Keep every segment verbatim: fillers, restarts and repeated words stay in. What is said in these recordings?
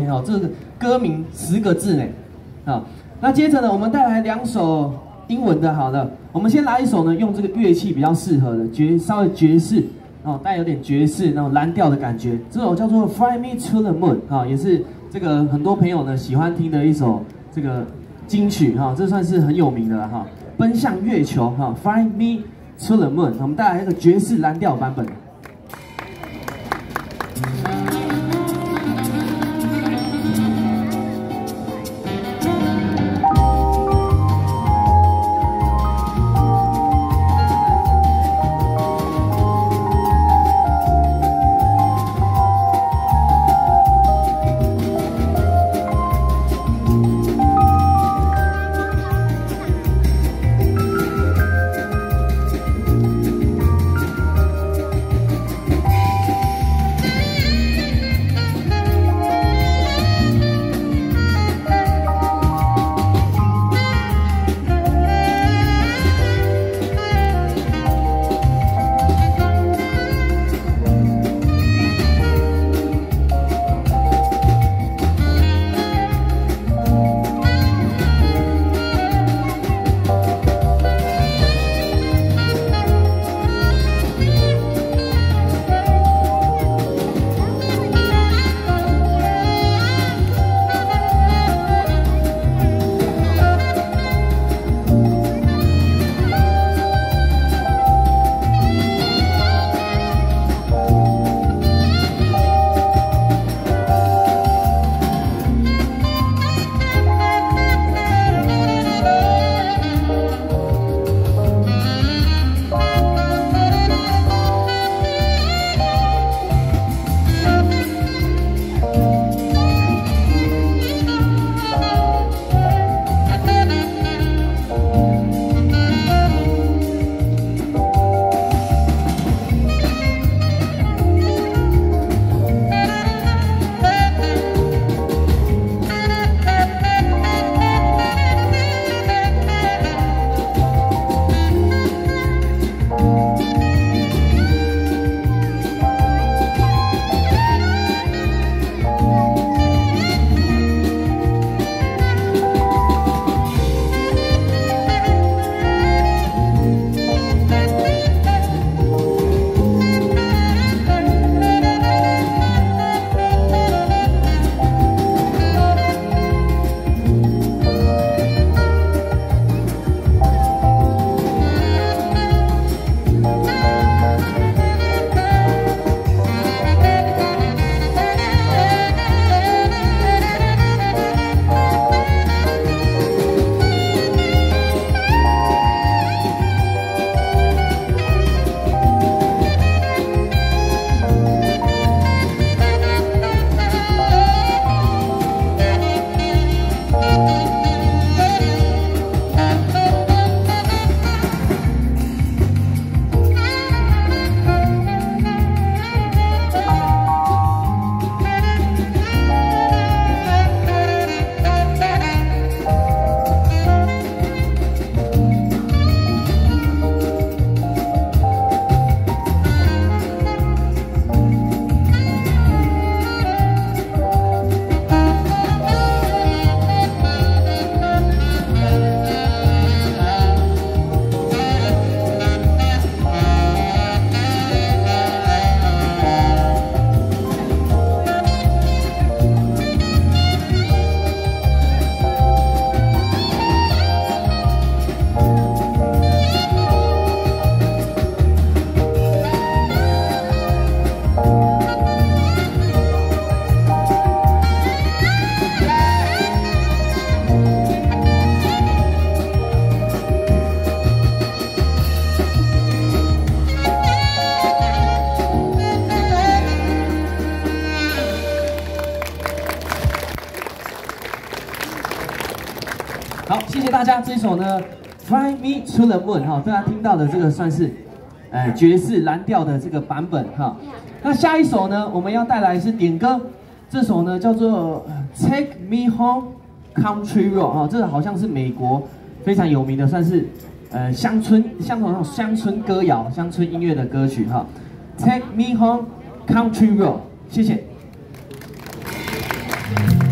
呢哦，这个歌名十个字呢啊。那接着呢，我们带来两首英文的，好了，我们先来一首呢，用这个乐器比较适合的爵，稍微爵士哦，带有点爵士那种蓝调的感觉。这首叫做《Fly Me to the Moon》啊，也是这个很多朋友呢喜欢听的一首这个金曲哈，这算是很有名的了哈。奔向月球哈，《Fly Me to the Moon》，我们带来一个爵士蓝调版本。好，谢谢大家。这首呢 ，Fly Me to the Moon 哈，大家听到的这个算是，呃，爵士蓝调的这个版本哈。那下一首呢，我们要带来是点歌，这首呢叫做 Take Me Home Country Road 哈，这个好像是美国非常有名的，算是呃乡村像那种乡村歌谣、乡村音乐的歌曲哈。Take Me Home Country Road， 谢谢。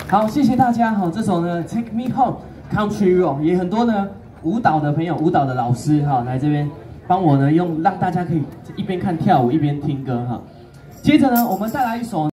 好，谢谢大家哈。这首呢《Take Me Home Country Road》也很多呢舞蹈的朋友、舞蹈的老师哈来这边帮我呢用，让大家可以一边看跳舞一边听歌哈。接着呢，我们再来一首。